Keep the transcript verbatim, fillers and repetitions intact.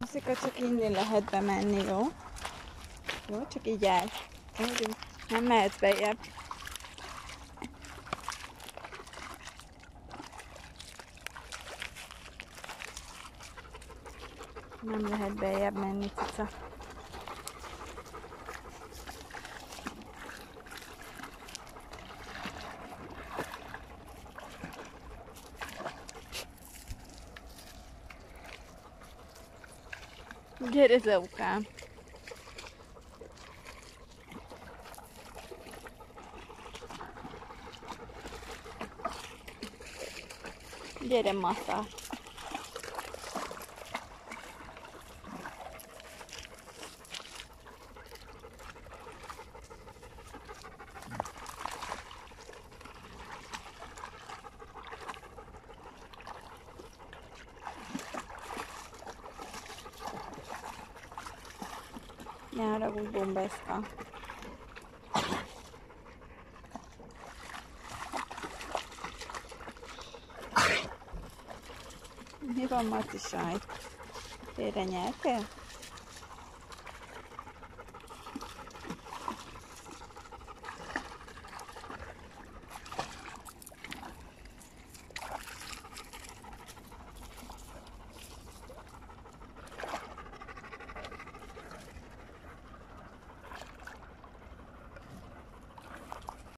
Szika, csak innen lehet bemenni, jó? Jó, csak így áll. Nem mehetsz bejebb. Nem lehet bejebb menni, cica. Gyere, Zeukám! Gyere, Masza! Ne haragudj, Bombászka! Mi van, Maci saj? Félre nyeltél?